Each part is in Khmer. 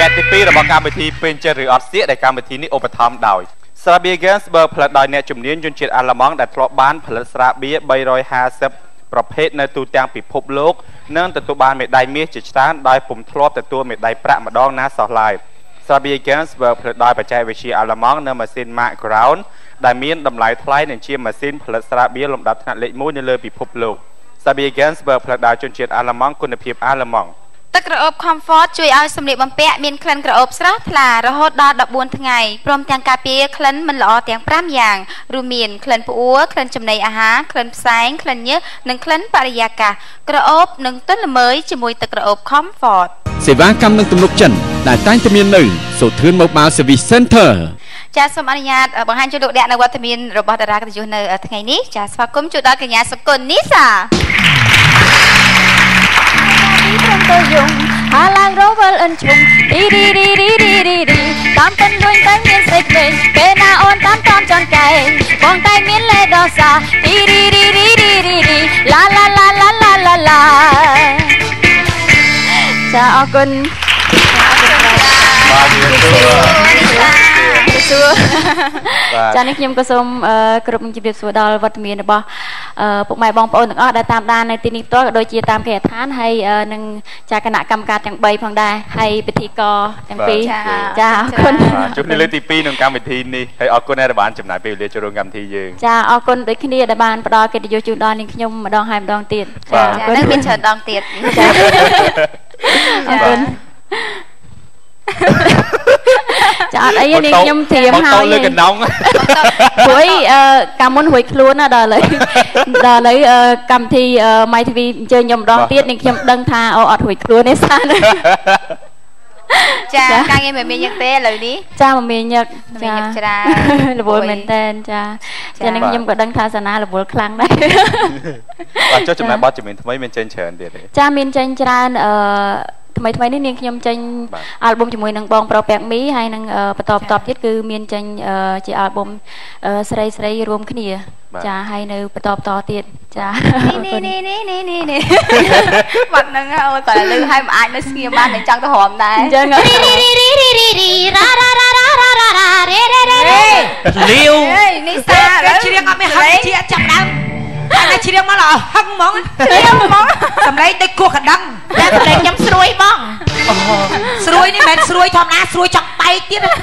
กติปีระบบการบันทีเป็นเจริญอัดเสียในการบันทีนี้อุปถัมภ์ดาวสระเบียเกนส์เบอร์ผลิตโดยเนจุ่มนี้จนเจ็ดอัลลามองได้ทลบบ้านผลิตสระเบียใบรอย50ประเภทในตัวต่างปิดพบโลกเนื่องแต่ตัวบ้านเม็ดได้มีจิตสานได้ปุ่มทลบแต่ตัวเม็ดได้ประมาดองน้าสลายสระเบียเกนส์เบอร์ผลิตโดยปัจจัยวิชีอัลลามองเนื่องมาซินมากราวน์ได้มีดำไหลทลายในเชียมมาซินผลิตสระเบียลมดับถนัดเล็กมูในเรือปิดพบโลกสระเบียเกนส์เบอร์ผลิตโดยจนเจ็ดอัลลามองคุณภาพอัลลามองตะกระอบคอมฟอร์ตช่วยเอาสำเร็จบำเพ็ญมีคลันกระอบสระพลารหดดอดับบวนทั้งไงพร้อมแต่งกาเปียคลันมันหล่อแต่งปรามอย่างรูมีนคลันปัวคลันจำในอาหารคลันแสงคลันเยอะหนึ่งคลันปริยากากระอบหนึ่งต้นละเมยจมวยตะกระอบคอมฟอร์ตเสวากรรมนึงตำลุกจันได้ตั้งทะเบียนหนึ่งสุดทืนโมบายเซอร์วิสเซ็นเตอร์จะสมอนุญาตบางท่านจุดเด่นในวัฒนธรรมระบบดารากันอยู่ในทั้งไงนี้จะสภาพกุมจุดดาวกัญญาสกุลนิสาตัวยุงหาลางโรเวอร์อันชุมดีตามเป็นด้วยแต่เมียนเสกเลยเป็นอาอ่อนตามจอนไก่บองไก่เมียนเลดอซาดีลาจะออกกันจานิยมกระทรวงกรุงจิบสวดอลวัฒมีนบ่พวกหมายบองปอนต่างได้ตามด้านในที่นี้ตัวโดยจีตามแผนฐานให้หนึ่งจากคณะกรรมการจังใบพังได้ให้พิธีกรจังปีจ้าคนจุดในเรื่องที่ปีหนึ่งการพิธีนี้ให้ออกคนในระบาดจำหน่ายไปเรียนจรวงกรรมทียืนจ้าออกคนโดยขี้นี้ระบาดปลอเกติโยจุดดอนนี่ขยมมาดองไฮมาดองเตียนจ้านั่นเป็นเฉินดองเตียนจ้าไอ้นี่ยมเทียมหายเลยหวยกำมันหวยคล้วนนะดอเลยกำทีไม่ทีวีเจอยมดองเตี้ยนี่ยมดังทาเอาอดหวยคล้วนในซ่าเลยจ้าการเงินมันมียักเต้เลยนี้จ้ามันมียักจ้าระบบเหมือนเต้นจ้าจะนั่งยมกับดังทาสนาระบบครั้งได้เจ้าจุดหมายบอสจุดหมายทำไมเป็นเจนเฉินเดียดจ้ามีเจนจานทำไมนี่เนี่ยยมจังอัลบั้มจมวยนังบองเปล่าแปลกมีให้นังประตอบที่คือมีจังจะอัลบั้มสไลด์รวมขึ้นเนี่ยจะให้ในประตอบต่อติดจ้านี่วันนึงเอาแต่ลืมให้มาอ่านในสกีบ้านในจังตัวหอมได้จังเลี้ยวนี่ซ่าแล้วชีเรียกเอาไม่หักชีจับดังอะไรชีเรียกมาหรอหักมองสำไรได้กลัวขัดดังแล้วสำไรย้ำสวยบ้างสวยนี่แม่สวยทอมนะสวยจับไปที่นั่น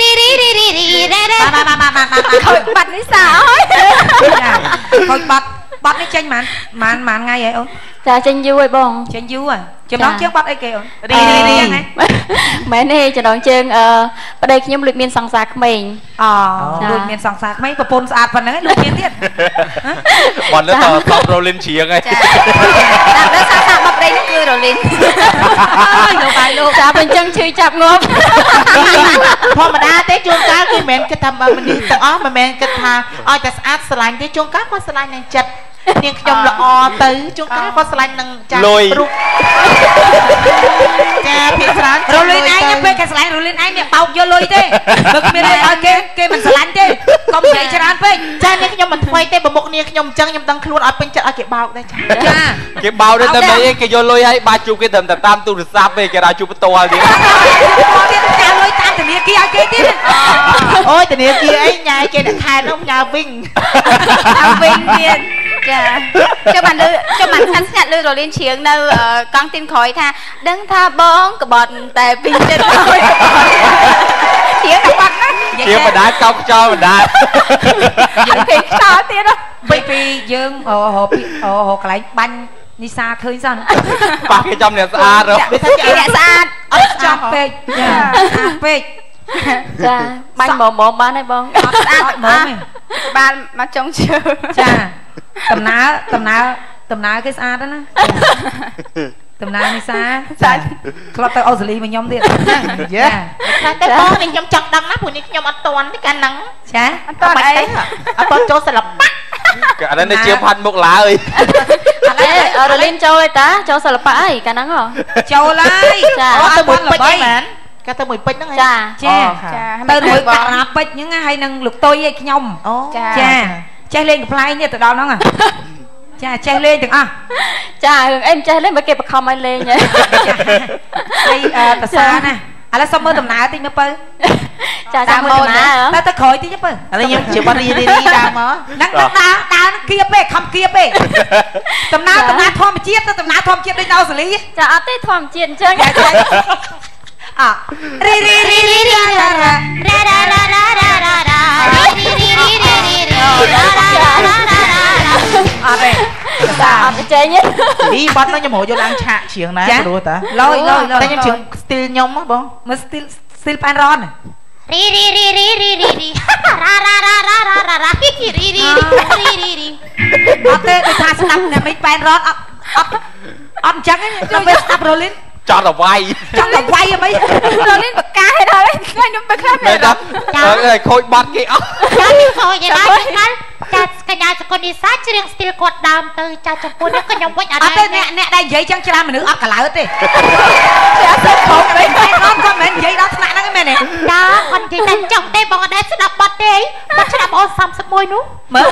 มาคอยบัดนิสาคอยบัดนี่เจนมันไงvậy ông จะเจนยูไอ้บองเจนยูอ่ะจะน้องเชือกบัดไอ้เกลรียังไงแม่นี่จะน้องเชิงประเดี๋ยวขยมลุยเมียนสังสารขมิ้นลุยเมียนสังสารไม่ประปนสะอาดพันนั้นลุยเมียนเตี้ยบอลแล้วต่อโรลินเชียงไงแล้วสังสารบัดได้นี่คือโรลินลูกจะเป็นจังชื่อจับงบพอมาได้เต้จุงก้าคือแมนกระทำมันดีแต่อ๋อมาแมนกระทำอ๋อแต่สะอาดสลายเต้จุงก้าก็สลายในจัดเนี่ยขยมละอตื้อจุงก้าก็สลายนังจัดรุกแกพิจารณาโรลินไอ้เนี่ยเป็นแค่สลายโรลินไอ้เนี่ยเป่าโยลุยเต้เลิกไม่ได้เอาเกมันสลายเต้ก็ไม่ใช่จานเป้จ้าเนี่ยขยมมันไฟเต้บะบกเนี่ยขยมจังยมตั้งคล้วนเอาเป็นจัดเอาเก็บเบาได้จ้าเก็บเบาได้แต่ไหนเกโยลุยให้บาจูเกเดิมแต่ตามตู้ซับไปเกราจูประตูอะไรจ้าลุยตามแต่เนี่ยกี่เกที่โอ้ยแต่เนี่ยกี่ไอ้ยายเกดักทายน้องยาวิ่งเนี่ยcho bạn khán giả lưu rồi lên chiếng đâu con tin khói tha đấng tha bóng của bọn tè pin trên thôi chiếng các bạn chiếng mà đá cong cho mà đá chiếng sao tiếc đó pi dương hồ cái lạnh banh đi xa khơi sao ba cái trong này xa rồi cái này xa trong pe pe banh mồm bán này bông ban mà trông chưa tầm ná cái xa đó nè tầm ná đi xa club tao Australia mà nhom đi cái con này nhom chặt đâm mắt của nhom nhom ăn toàn cái can nắng chả ăn toàn ấy ăn toàn cho sờ lập bắt cái này chiaพัน một lá ơi rồi lên châu ta châu sờ lập bắt ấy can nắng hả châu lại tao mùi bịch mà cái tao mùi bịch đó nghe tao mùi cả bịch những hay năng lục tôi với nhom chạy lên cái fly như từ đó nó à chạy lên được em chạy lên mà kịp không anh lên nhỉ đây tờ xa nè ឥឡូវសុំមើលដំណើរតិចមើលបើចាចាំមើលដំណើរទៅក្រោយតិចបើឥឡូវខ្ញុំជាបាត់រីដើរមកហ្នឹងដើរគៀបពេកខំគៀបពេកដំណើរធម្មជាតិទៅដំណើរធម្មជាតិដូចនៅអូស្ត្រាលីចាអត់ទេធម្មជាតិអញ្ចឹងអរីរ៉ារ៉ាអត់ទេចាអត់ចេញនេះបាត់នោះខ្ញុំរកយកឡើងឆាកជ្រៀងណាព្រោះតាឡយតែខ្ញុំជ្រៀងស្ទីលខ្ញុំហ៎បងមើលស្ទីលប៉ែនរ៉នរីរ៉ារ៉ារីរីរីអត់ទេគេថាស្ដាប់អ្នកមិនប៉ែនរ៉នអត់អញ្ចឹងខ្ញុំទៅស្ដាប់រ៉ូលីនចង់ទៅវាយអីរ៉ូលីនបកាយដល់ខ្ញុំទៅខ្លះមែនដល់ហើយខូចបាត់គេអស់ចាខូចឯណាចាកញ្ញាសកលនិសាច្រៀងស្ទីលគាត់ដើមទៅចាចំពោះនេះខ្ញុំវិញអត់ទេអ្នកដែលនិយាយចឹងច្រើនមនុស្សអត់កឡៅទេចាសុំខំវិញតែអត់ក៏មិននិយាយដល់ថ្នាក់ហ្នឹងមែនទេចាគាត់និយាយតែចង់ទេបងអត់ដែរស្ដាប់បាត់ទេបាត់ឆ្នាំអូ31នោះមើល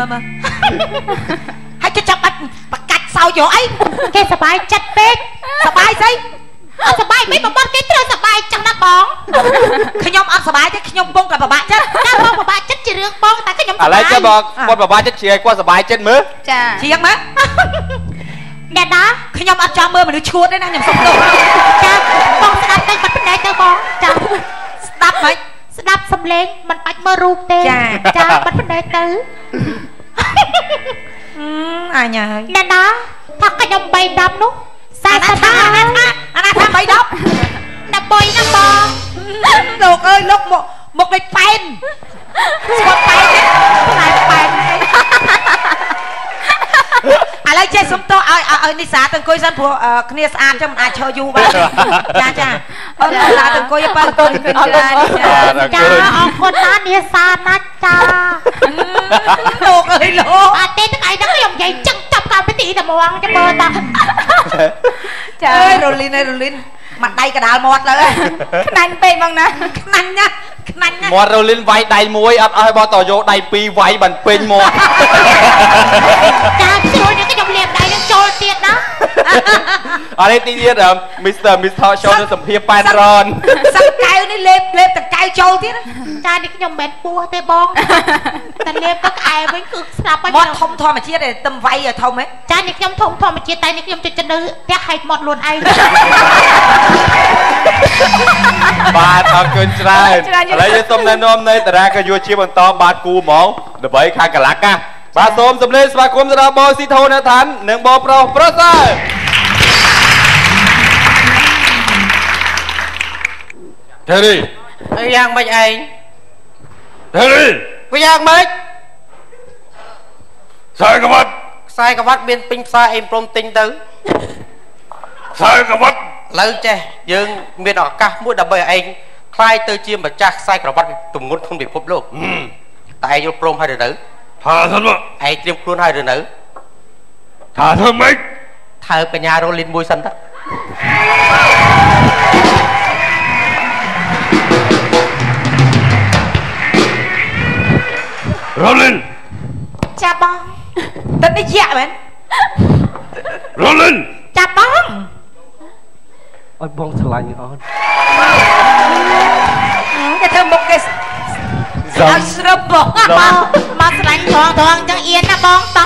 ហើយចាប់បាច់បកាច់សោយកអីគេសប្បាយចិត្តពេកសប្បាយស្អីអត់សប្បាយមិនបងគេត្រូវសប្បាយចឹងណាបងខ្ញុំអត់សប្បាយទេខ្ញុំពងតែពិបាកចិត្តតែបងពិបាកចិត្តជារឿងបងតែខ្ញុំឥឡូវចាំបងគាត់ពិបាកចិត្តជាឲ្យគាត់សប្បាយចិត្តមើលចាជាងមើលអ្នកណាខ្ញុំអត់ចង់មើលមនុស្សឈួតទេណាខ្ញុំសុំទោសចាបងស្ដាប់តែបាត់បណ្ដៃទៅបងចាស្ដាប់មិនស្ដាប់សំឡេងមិនបាច់មើលរូបទេចាបាត់បណ្ដៃទៅអញហើយអ្នកណាថាខ្ញុំ310នោះ 40អាណាថា310 ណាបុយណាបងលោកអើយលោកមកដូចប៉ែនស្គាល់ប៉ែនទេប៉ែនឥឡូវចេះសុំតោះឲ្យនិសាទៅអង្គុយសិនព្រោះគ្នាស្អាតចឹងមិនអាចឈរយូរបានចាអូននិសាទៅអង្គុយបើអរគុណចាអរគុណណានិសាណាចាលោកអើយលោកអត់ទេថ្ងៃហ្នឹងខ្ញុំនិយាយចឹងចាប់កម្មវិធីតែហ្មងចាំមើលតាចាអើយរលីនមកដៃកដាលមាត់ទៅខ្នាញ់ពេកហ្មងណាខ្នាញ់ណាមាត់រលីនវាយដៃមួយអត់អស់បើតយកដៃពីរវាយបានពេញមាត់ចាជួយនេះខ្ញុំលាបដៃនឹងចូលទៀតណាអរេទីទៀត Mr. Show នៅសម្ភារប៉ែនរ៉នសឹកកៅនេះលេបតកៅចូលទៀតចានេះខ្ញុំមិនមែនពោះទេបងតែលេបទៅក្អែវិញគឺស្លាប់ហើយមាត់ធំធម្មជាតិទេទឹមវាយឲ្យធំហ៎ចានេះខ្ញុំធំធម្មជាតិតែនេះខ្ញុំជិះនៅផ្ទះហែកមាត់ខ្លួនឯងបាទអរគុណច្រើនឥឡូវយើងសូមណែនាំនៅតារាកាយុជាបន្តបាទគូហ្មងដើម្បីខាងកលាកាបាទសូមសម្លេងស្វាគមន៍ទៅដល់បងស៊ីធូនឋាននិងបងប្រុសប្រសើរទេរីអីយ៉ាងម៉េចឯងទេរីវាយ៉ាងម៉េចខ្សែក្រវ៉ាត់មានពេញផ្សារអីព្រមទិញទៅខ្សែក្រវ៉ាត់ឥឡូវចេះយើងមានឱកាសមួយដើម្បីឲ្យឯងខ្លាយទៅជាម្ចាស់ខ្សែក្រវ៉ាត់ទំងន់ក្នុងពិភពលោកតែឯងយល់ព្រមហើយឬនៅថាសិនមកឯងត្រៀមខ្លួនហើយឬនៅថាធ្វើម៉េចថើបញ្ញារលីនមួយសិនទៅរលីនចាប់បងទៅនេះយ៉ាក់មែនរលីនចាប់បងអត់បងឆ្លាញ់អូនគេធ្វើមុខគេឲ្យស្រឹបបងមកឆ្លាញ់ថងចឹងអៀនណាបងតោះ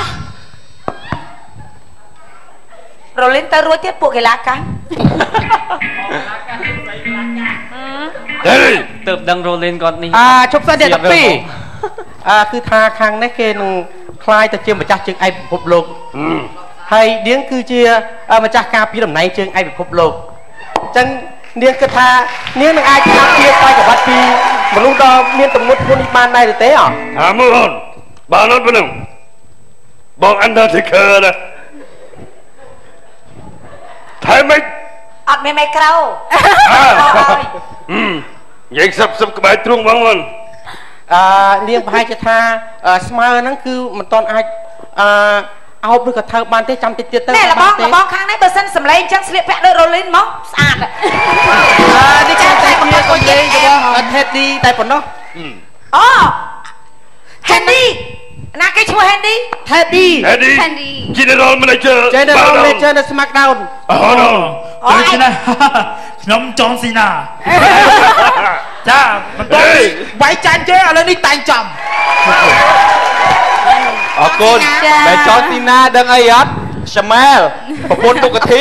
រលីនទៅរួចទៀតពួកកីឡាកាំងទៅដឹងរលីនគាត់នេះជប់សិនទៀត12គឺថាខាងនេះគេនឹងคล้ายទៅជាម្ចាស់ជើងឯកពិភពលោកហើយនាងគឺជាម្ចាស់ការពារតំណែងជើងឯកពិភពលោកអញ្ចឹងនាងគិតថានាងនឹងអាចការពារខ្សែក្រវ៉ាត់ពីមនុស្សដ៏មានទម្ងន់ធ្ងន់នេះបានដែរឬទេអថាមើលអូនបានអត់ប៉ុណ្ណឹងបង Undertaker ណាថែមិនអត់មានមីក្រូនិយាយសឹបក្បែរទ្រូងបងអូននាងប្រហែលជាថាស្មើហ្នឹងគឺមិនទាន់អាចអោបឬក៏ថើបបានទេចាំតិចទៀតទៅតែបងខាងនេះបើសិនសម្លេងអញ្ចឹងស្លៀកពាក់ដូចរ៉ូលីនមកស្អាតនេះចាំតែគ្នាក៏និយាយរបស់ថេឌីតែប៉ុណ្ណោះអូ Handy ណាគេឈ្មោះ Handy Handy General Manager នៅ SmackDown អូដូច្នេះខ្ញុំចង់ស៊ីណាចាមិនទៅវាយចាញ់ទេឥឡូវនេះតែងចំអរគុណតែចង់ស៊ីណាដឹងអីអត់ស្មែលប្រពន្ធទុកធី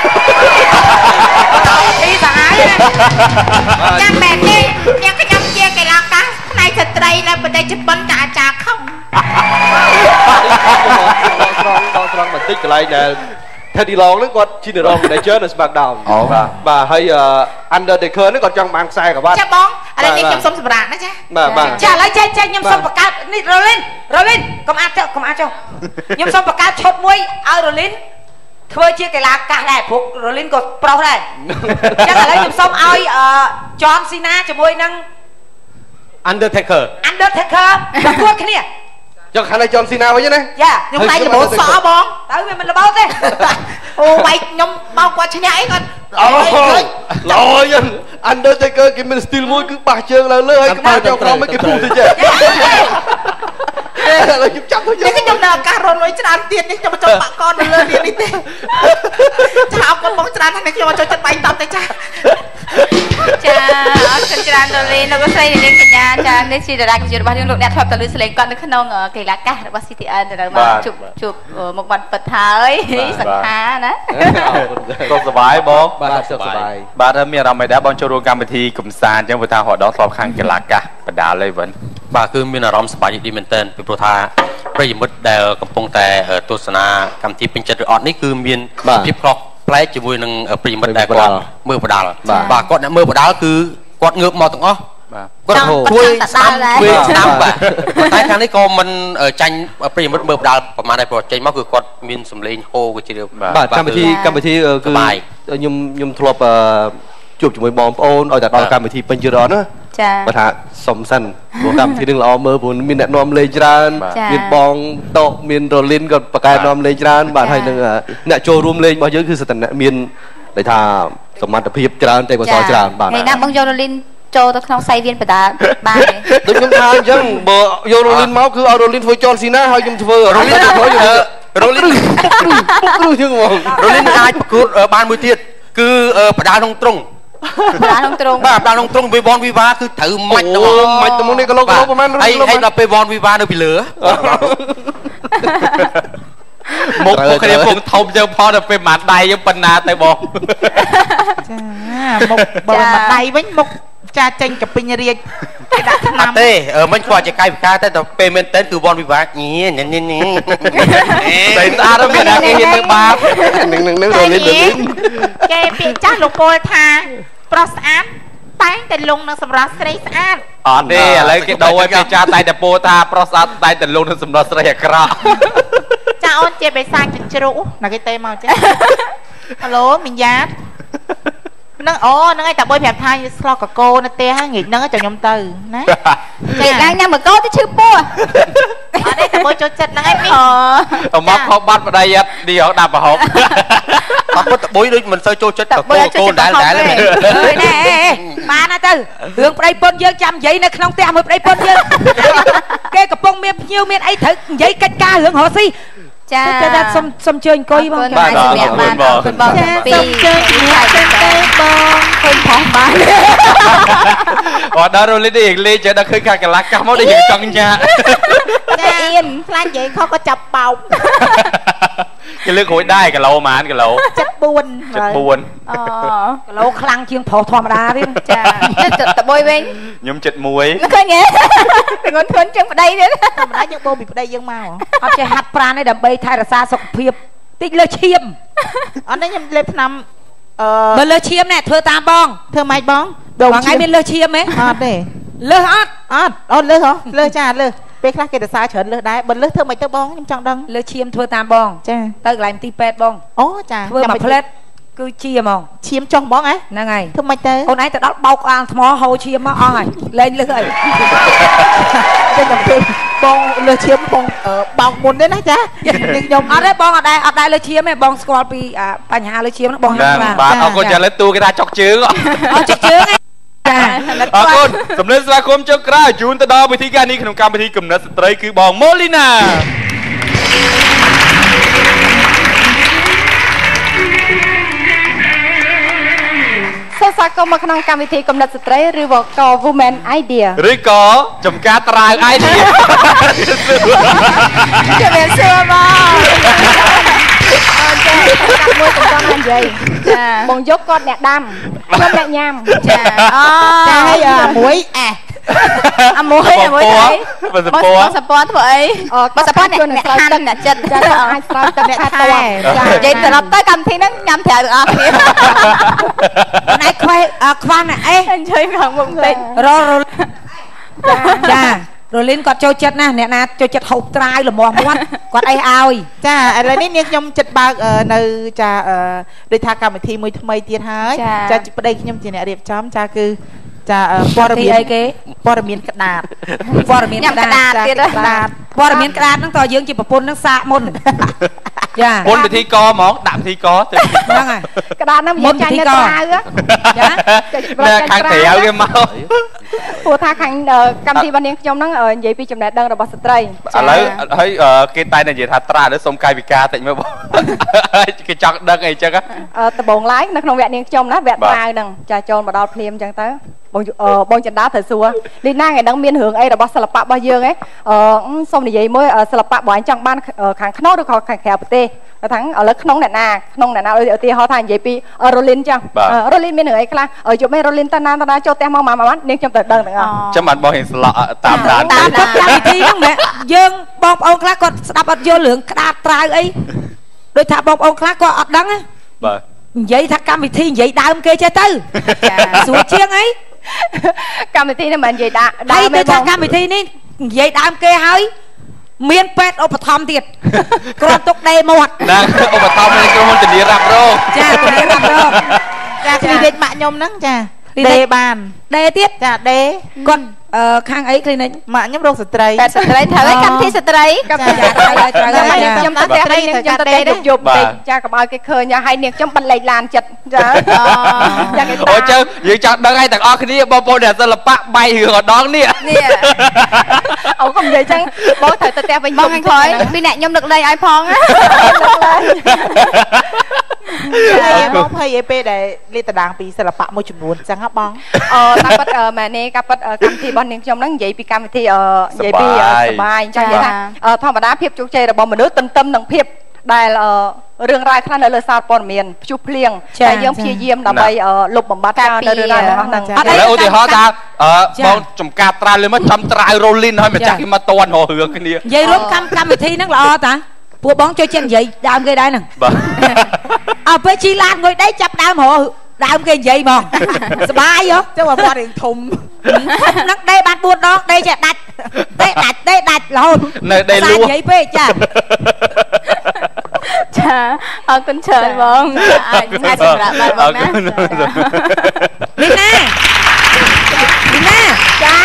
សាហាយចាំមែនទេអ្នកខ្ញុំជាកីឡាករផ្នែកស្ត្រីនៅប្រទេសជប៉ុនតាអាចារ្យខំត្រង់បន្តិចកន្លែងដែល Teddy Long ហ្នឹងគាត់ជារង manager នៅ SmackDown បាទហើយ Undertaker ហ្នឹងគាត់ចង់បានខ្សែក្រវ៉ាត់ចាបងឥឡូវនេះខ្ញុំសុំសម្រាប់ណាចាបាទចាឥឡូវចេះខ្ញុំសុំបង្កើតនេះ Rolin កុំអាចចុះខ្ញុំសុំបង្កើតឈុតមួយឲ្យ Rolin ធ្វើជាកីឡាកាសដែរព្រោះ Rolin ក៏ប្រុសដែរចឹងឥឡូវខ្ញុំសុំឲ្យ John Cena ជាមួយនឹង Undertaker ប្រកួតគ្នាចុះខាងនេះ John Cena វិញណាចាខ្ញុំតែល្បោសក់បងទៅវាមិនល្បោសទេអូបែកខ្ញុំបោកគាត់ឈ្នះអីគាត់អូឡយ Undertaker គេមាន style មួយគឺបះជើងឡើងលើហើយក្បាលចុះក្រោមគេពុះទៅចេះឥឡូវខ្ញុំចាប់ទៅខ្ញុំនៅឱកាសរត់លុយច្រើនទៀតនេះខ្ញុំចង់បាក់កននៅលើទៀតនេះទេចាអរគុណបងច្រើនណាស់ខ្ញុំចូលចិត្តបាញ់តបទៅចាចាអរគុណច្រើនដល់លេលោកស្រីនាងកញ្ញាចានេះជាតារាកម្ពុជារបស់យើងលោកអ្នកធ្លាប់ទៅលើសលេងគាត់នៅក្នុងកីឡាកាសរបស់ CTN ទៅដល់មកជួបមុខបាត់ពិតហើយសង្ខាណាសុខសប្បាយបងបាទសុខសប្បាយបាទមានអារម្មណ៍មិនដែរបងចូលរួមកម្មវិធីកំសាន្តអញ្ចឹងព្រោះថារហដងធ្លាប់ខាងកីឡាកាសបដាលអីវិញបាទគឺមានអារម្មណ៍សប្បាយរីករាយមែនទែនពីព្រោះថាប្រិយមិត្តដែលកំពុងតែទស្សនាកម្មវិធីពេញចិត្តឬអត់នេះគឺមានភាពខុសប្លែកជាមួយនឹងប្រិយមិត្តដែលគាត់មើលបដាលបាទគាត់អ្នកមើលបដាលគឺគាត់ងើបមកទាំងអស់គាត់ជួយស្ដាប់បាទតែខាងនេះក៏មិនចាញ់ប្រិយមិត្តមើលបដាលប្រហែលដែរព្រោះចេញមកគឺគាត់មានសម្លេងហូរក៏ជាបាទកម្មវិធីគឺខ្ញុំធ្លាប់ជួបជាមួយបងប្អូនឲ្យតែដល់កម្មវិធីពេញចិត្តណាចាគាត់ថាសុំសិនព្រោះកម្មវិធីនឹងល្អមើលព្រោះមានអ្នកនាំលេងច្រើនមានបងតោមាន Rolin ក៏បកកែនាំលេងច្រើនបាទហើយនឹងអ្នកចូលរួមលេងរបស់យើងគឺសិតតែមានន័យថាសមត្ថភាពច្រើនតែក៏សល់ច្រើនបាទថ្ងៃណាបងយក Rolin ចូលទៅក្នុងសៃវៀនបដាបានទេដូចខ្ញុំថាអញ្ចឹងបើយក Rolin មកគឺឲ្យ Rolin ធ្វើ John Cena ហើយខ្ញុំធ្វើ Rolin ជាងហ្មង Rolin អាចប្រកួតបានមួយទៀតគឺបដាក្នុងទ្រុងបាទក្នុងទ្រុងបាទក្នុងទ្រុងវិវ័នវិវាគឺត្រូវមាច់ត្មងនេះគីឡូប្រហែលហើយដល់ពេលវ័នវិវានៅពីលើមុខគ្នាពងធំយើងផលដល់ពេលមួយដៃយើងប៉ុណ្ណាទៅបងចាមុខបើមួយដៃវិញមុខចាចេញកពេញរៀកគេដាក់ថ្នាំទេមិញគាត់ជាកាយវិការតែដល់ពេលមែនតើគឺវ័នវិវាញ៉ែតែស្អាតមានតែគេហ៊ានទៅបាបនឹង Rolin គេពីចាស់លោកពលថាប្រុសស្អាតតែងតែលងនឹងសម្រស់ស្រីស្អាតអត់ទេឥឡូវគេដូរឲ្យពេចាតែងតែពោលថាប្រុសស្អាតតែងតែលងនឹងសម្រស់ស្រីអាក្រក់ចាអូនជាបេសាចចិញ្ជ្រូណាគេទេមកចាហៅឡូមីងយ៉ាតនឹងអូហ្នឹងឯងតាបុយប្រាប់ថាស្លកកោនៅផ្ទះហ្នឹងងាកហ្នឹងចាំខ្ញុំទៅណាចាឡើងញ៉ាំកកោទៅឈឺពោះអត់ទេតាបុយចូលចិត្តហ្នឹងឯងអូមកខោបាត់ប្តីអត់ឌីហោដាក់ប្រហុកអត់ពុតតាបុយដូចមិនសូវចូលចិត្តកកោដែលអើយណែបានទៅរឿងប្តីពុនយើងចាំនិយាយនៅក្នុងផ្ទះមួយប្តីពុនយើងគេកំពុងមានភ្ញៀវមានអីត្រូវនិយាយកិច្ចការរឿងរស់ស៊ីចាតែសុំជើញអង្គុយបងបាទសម្រាប់បានអរគុណបងពីសុំជើញទៅបងឃើញផងបានអត់ដល់ Rolin នេះលេងចេះដល់ឃើញខាងកន្លះកាសមកដូចយើងចង់ញ៉ាអៀនខ្លាចនិយាយខុសក៏ចាប់បោកគេលើករួយដែរគីឡូប៉ុន្មានគីឡូ 74 អូគីឡូខ្លាំងជាងប្រុសធម្មតាទៀតចាតបុយវិញខ្ញុំ71 ឃើញទេធ្ងន់ធ្ងន់ជាងប្តីទៀតធម្មតាយើងបោពីប្តីយើងមកអត់ចេះហាត់ប្រាណទេដើម្បីថែរក្សាសុខភាពតិចលើឈាមអត់នេះខ្ញុំលេបថ្នាំបើលើឈាមណែធ្វើតាមបងធ្វើម៉េចបងថ្ងៃមានលើឈាមទេអត់ទេលើអត់លើហ៎លើចាលើពេលខ្លះគេរសារច្រើនលើសដែរបើលើសធ្វើមិនទៅបងខ្ញុំចង់ដឹងលើឈាមធ្វើតាមបងចាទៅកន្លែងទីពេទ្យបងអូចាធ្វើមួយផ្លែតគឺជាហ្មងឈាមចុះបងហ្នឹងហើយធ្វើមិនទៅអូនឯងទៅដល់បោកក្បាលថ្មហូរឈាមមកអស់ហើយលែងលើសហើយតែខ្ញុំបងលើឈាមបងបោកមុនទេណាចាខ្ញុំអត់ទេបងអត់ដែរលើឈាមទេបងស្គាល់ពីបញ្ហាលើឈាមហ្នឹងបងហ្នឹងបាទអរគុណចាឥឡូវទូគេថាចុកជើងចុកជើងអរគុណសំណេរស្វាគមន៍ចុងក្រោយជូនទៅដល់វិធីការនេះក្នុងកម្មវិធីគំនិតស្ត្រីគឺបងម៉ូលីណាស្វាគមន៍មកក្នុងកម្មវិធីកំណត់ស្ត្រីឬក៏ Women Idea ឬក៏ចំការត្រាវ Idea ជំរាបសួរបងចាកាត់មួយកំប៉ុងនិយាយចាបងយកគាត់អ្នកដាំខ្ញុំអ្នកញ៉ាំចាចាហើយមួយមួយអីបើសពធ្វើអីបើសពអ្នកហាន់អ្នកចិត្តចាអាចស្រោចទឹកថាតើនិយាយត្រឡប់ទៅកម្មវិធីហ្នឹងញ៉ាំត្រូវទាំងអស់គ្នាណៃខ្វះណាអេអញ្ជើញខាងមុខបន្តិចចារលីនគាត់ចូលចិត្តណាអ្នកណាចូលចិត្តហូបត្រាវល្មមមាត់គាត់អីឲ្យចាឥឡូវនេះនាងខ្ញុំចិត្តបើកនៅចាដូចថាកម្មវិធីមួយថ្មីទៀតហើយចាប្តីខ្ញុំជាអ្នករៀបចំចាគឺចាព័ត៌មានអីគេព័ត៌មានក្តារព័ត៌មានក្តារទៀតព័ត៌មានក្តារហ្នឹងតើយើងជាប្រពន្ធហ្នឹងសាកមុនចាមុនពិធីកហ្មងដាក់ពិធីកទៅហ្នឹងហើយក្តារហ្នឹងយើងចាញ់នៅត្រាវចាខាងត្រាវគេមកព្រោះថាខាងកម្មវិធីរបស់នាងខ្ញុំហ្នឹងនិយាយពីចំណេះដឹងរបស់ស្ត្រីឥឡូវហើយគេតែនិយាយថាត្រាវទៅសុំកាយវិការតិចមើលបងគេចង់ដឹងអីចឹងដំបងឡាយនៅក្នុងវគ្គនាងខ្ញុំណាវគ្គត្រាវហ្នឹងចាចូលមកដល់ភ្លាមចឹងទៅបងចន្ទាត្រូវសួរលីណាថ្ងៃហ្នឹងមានរឿងអីរបស់សិល្បៈរបស់យើងសូមនិយាយមួយសិល្បៈបងអញចង់បានខាងក្នុងឬក៏ខាងក្រៅប្រទេសថាឥឡូវក្នុងអ្នកណាឧទាហរណ៍ថានិយាយពីរ៉ូលីនចឹងរ៉ូលីនមានរឿងអីខ្លះយប់មេរ៉ូលីនតាណាចូលផ្ទះមកម៉ានាងខ្ញុំទៅដឹងទាំងអស់ចាំបានបងហ៊ានស្លក់តាមដានកម្មវិធីហ្នឹងមែនយើងបងប្អូនខ្លះគាត់ស្ដាប់អត់យល់រឿងក្តារត្រាវអីដូចថាបងប្អូនខ្លះគាត់អត់ដឹងបាទនិយាយថាកម្មវិធីនិយាយដើមគេចេះទៅស្រួលជាងអីកម្មវិធីនេះមិននិយាយដើមទេថាកម្មវិធីនេះនិយាយដើមគេហើយមានពេទ្យឧបត្ថម្ភទៀតគ្រាន់ទុកដេមាត់ណាឧបត្ថម្ភនៃក្រុមហ៊ុនធានារ៉ាប់រងចាធានារ៉ាប់រងចាគ្លីនិកម៉ាក់ខ្ញុំហ្នឹងចាដេបានដេទៀតចាដេគាត់ខាងអីគ្លីនិកម៉ាក់ខ្ញុំរោគស្ត្រីស្ត្រីត្រូវឲ្យកម្មវិធីស្ត្រីកម្មវិធីត្រូវខ្ញុំទៅផ្ទះនេះខ្ញុំទៅដេយប់តិចចាកុំឲ្យគេឃើញហើយនាងខ្ញុំបិទលេខឡានចិត្តចាអូជើយើងចង់ដឹងឲ្យទាំងអស់គ្នាបងប្អូនអ្នកសិល្បៈបាយរឿងអដងនេះអូកុំនិយាយចឹងបងត្រូវទៅផ្ទះវិញបងខាងក្រោយពីអ្នកខ្ញុំនឹកលេងឲ្យផងបងភ័យឯពេលដែលលេខតារាងពីសិល្បៈមួយចំនួនចឹងហ៎បងតាមពិតម៉ែនេះការពិតកម្មវិធីរបស់នាងខ្ញុំហ្នឹងនិយាយពីកម្មវិធីនិយាយពីសបាយអញ្ចឹងថាធម្មតាភាពជោគជ័យរបស់មនុស្សទន្ទឹមនឹងភាពដែលរឿងរ៉ាវខ្លះនៅលើសារព័ត៌មានភ្ជុះភ្លៀងតែយើងព្យាយាមដើម្បីលុបបំបាត់ចោលនៅរឿងរ៉ាវរបស់ហ្នឹងឥឡូវឧទាហរណ៍ថាបងចំការត្រាវលើមកចំត្រាវរ៉ូលីនហើយម្ចាស់គេមកតន់រករឿងគ្នានិយាយរួមកម្មវិធីហ្នឹងល្អតាពួកបងចូលចិត្តនិយាយដើមគេដែរហ្នឹងបាទអើពេលជីឡានងុយដីចាប់ដើមគេនិយាយហ្មងសបាយហ៎ចឹងមកវត្តរឿងធំហ្នឹងដេបាន4ដងដេចេះដាច់រហូតនៅដេលួនិយាយពេកចាចាអរគុណច្រើនបងអាចសម្រាប់បានបងណាលីណាចា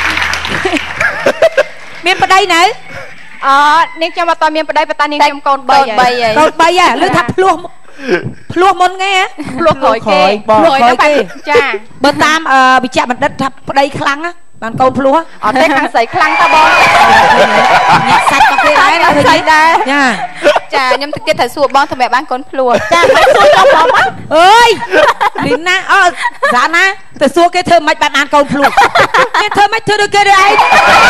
មានប្តីនៅនាងខ្ញុំអត់មានប្តីប៉ុន្តែនាងខ្ញុំកូន3ហើយកូន3ហ៎ឮថាភ្លោះមុនគេភ្លោះក្រោយគេចាបើតាមវិជ្ជបណ្ឌិតថាប្តីខ្លាំងណាបានកូនភ្លោះអត់ទេខាងស្រីខ្លាំងតើបងអ្នកសាច់ក៏គេដែរណាស្រីដែរចាខ្ញុំទៅទៀតត្រូវសួរបងសម្រាប់បានកូនភ្លោះចាមិនសួរខ្ញុំផងអើយលីណាសាណាទៅសួរគេធ្វើមិនបានកូនភ្លោះគេធ្វើមិនធ្វើដូចគេទេឯង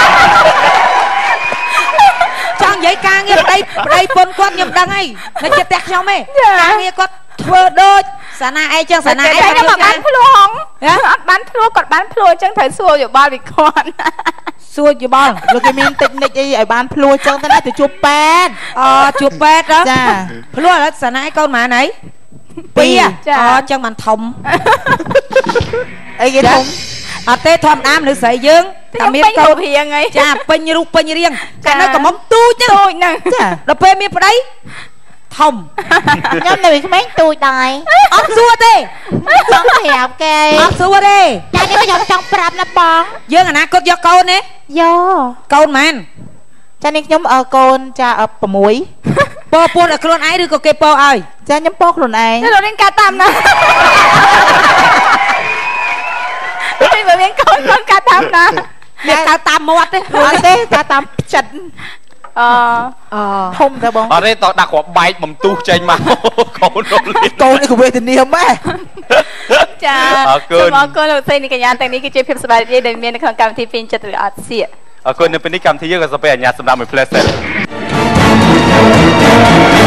ចង់និយាយការងារប្តីពុនគាត់ខ្ញុំដឹងហើយនៅចិត្តផ្ទះខ្ញុំឯងការងារគាត់ធ្វើដូចសាណាអីចឹងសាណាអីខ្ញុំអត់បានភ្លោះហងអត់បានភ្លោះគាត់បានភ្លោះចឹងត្រូវសួរយោបល់ពីគាត់សួរយោបល់លោកគេមានតិចនិចអីឲ្យបានភ្លោះចឹងទៅណាទៅជួបពេទ្យជួបពេទ្យចាភ្លោះឥឡូវសាណាឯងកូនម៉ានអី2ចឹងបានធំអីគេធំអត់ទេធម្មតាមនុស្សស្រីយើងតែមានកូនរៀងអីចាពេញរូបពេញរាងកាលនៅកំមុំទូចហ្នឹងចាដល់ពេលមានប្តីធំខ្ញុំនៅក្មេងទូចដែរអត់សួរទេចង់ប្រាប់គេអត់សួរទេចានេះខ្ញុំចង់ប្រាប់ណាបងយើងអនាគតយកកូនទេយកកូនម៉ានចានេះខ្ញុំកូនចា6 ពោពួនឲ្យខ្លួនឯងឬក៏គេពោឲ្យចាខ្ញុំពោខ្លួនឯងលោករៀនកាត់តាមណាពេលមានកូនកាត់តាមណាមានកាត់តាមមាត់ទេអត់ទេកាត់តាមចិត្តធំតែបងអត់ទេតដាក់គ្រាប់បែកបំទុះចេញមកកូនរលីនកូននេះក៏វេទនាម៉ែចាអរគុណលោកស្រីនេះកញ្ញាទាំងនេះគឺជាភាពសប្បាយរីករាយដែលមាននៅក្នុងកម្មវិធីពេញចិត្តឬអត់សៀកអរគុណនៅពេលនេះកម្មវិធីយើងក៏សូមអនុញ្ញាតសម្រាប់មួយ Flash